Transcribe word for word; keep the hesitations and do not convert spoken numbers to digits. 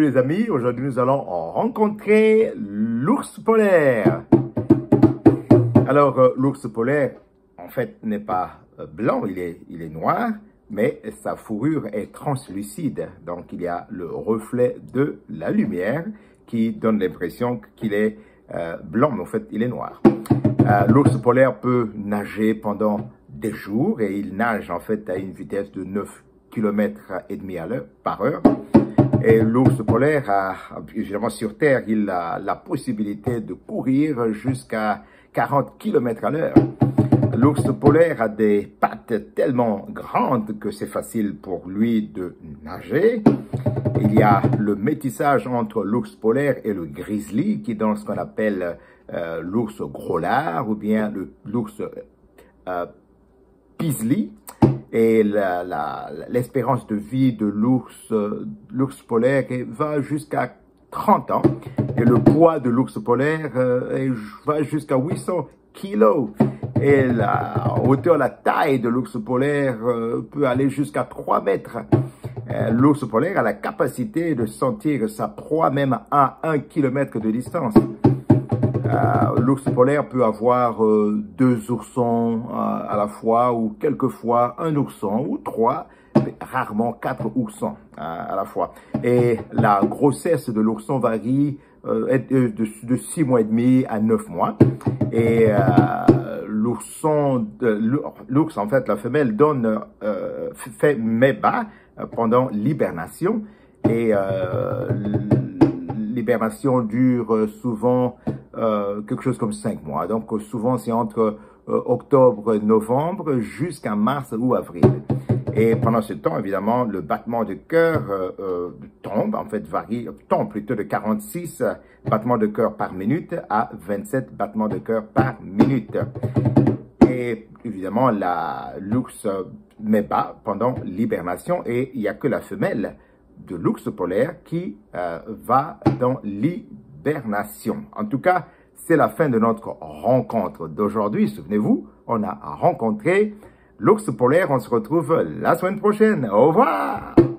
les amis, aujourd'hui nous allons rencontrer l'ours polaire. Alors euh, l'ours polaire en fait n'est pas euh, blanc, il est, il est noir, mais sa fourrure est translucide. Donc il y a le reflet de la lumière qui donne l'impression qu'il est euh, blanc, mais en fait il est noir. Euh, l'ours polaire peut nager pendant des jours et il nage en fait à une vitesse de neuf kilomètres et demi à l'heure par heure. Et l'ours polaire, a, évidemment sur Terre, il a la possibilité de courir jusqu'à quarante kilomètres à l'heure. L'ours polaire a des pattes tellement grandes que c'est facile pour lui de nager. Il y a le métissage entre l'ours polaire et le grizzly qui donne ce qu'on appelle euh, l'ours gros lard ou bien l'ours euh, pisli. Et l'espérance de vie de l'ours l'ours polaire va jusqu'à trente ans. Et le poids de l'ours polaire euh, va jusqu'à huit cents kilos. Et la hauteur, la taille de l'ours polaire euh, peut aller jusqu'à trois mètres. Euh, l'ours polaire a la capacité de sentir sa proie même à un kilomètre de distance. Euh, l'ours polaire peut avoir euh, deux oursons euh, à la fois ou quelquefois un ourson ou trois, mais rarement quatre oursons euh, à la fois. Et la grossesse de l'ourson varie euh, de, de, de six mois et demi à neuf mois. Et euh, l'ourson, l'ours en fait, la femelle donne, euh, fait met bas pendant l'hibernation et euh, l'hibernation dure souvent Euh, quelque chose comme cinq mois. Donc, euh, souvent, c'est entre euh, octobre, novembre jusqu'à mars ou avril. Et pendant ce temps, évidemment, le battement de cœur euh, euh, tombe, en fait, varie, tombe plutôt de quarante-six battements de cœur par minute à vingt-sept battements de cœur par minute. Et évidemment, l'ours met bas pendant l'hibernation et il n'y a que la femelle de l'ours polaire qui euh, va dans l'hibernation. En tout cas, c'est la fin de notre rencontre d'aujourd'hui. Souvenez-vous, on a rencontré l'ours polaire. On se retrouve la semaine prochaine. Au revoir!